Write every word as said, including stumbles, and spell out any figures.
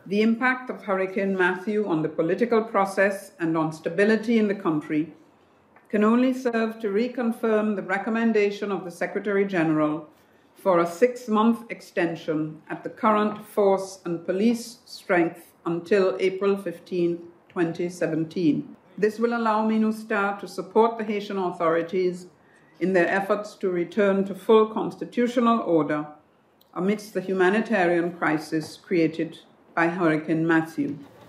The impact of Hurricane Matthew on the political process and on stability in the country can only serve to reconfirm the recommendation of the Secretary General for a six-month extension at the current force and police strength until April fifteenth, twenty seventeen. This will allow Minustah to support the Haitian authorities in their efforts to return to full constitutional order amidst the humanitarian crisis created by Hurricane Matthew.